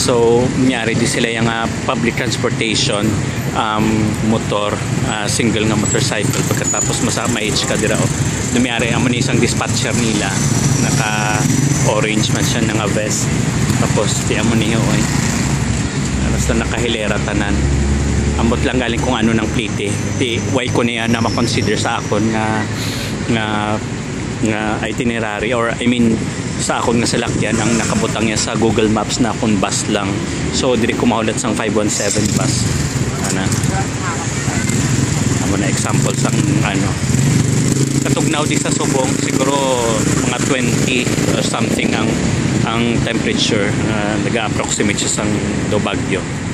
So nangyari di sila yung public transportation motor, single nga motorcycle. Pagkatapos ma-age ka dira nangyari amo ni isang dispatcher nila naka orange man siya nga vest, tapos di amo niyo basta nakahilera tanan. Ambot lang galing kung ano ng plate di why ko niya na ma-consider sa akon nga itinerary, or I mean sa akon nga salakyan ang nakabutang niya sa Google Maps na kung bus lang. So diri ko mahulat sang 517 bus amo na example sang katugnaw di sa Subong siguro mga 20 or something ang temperature, nag-approximate siya sang do Baguio.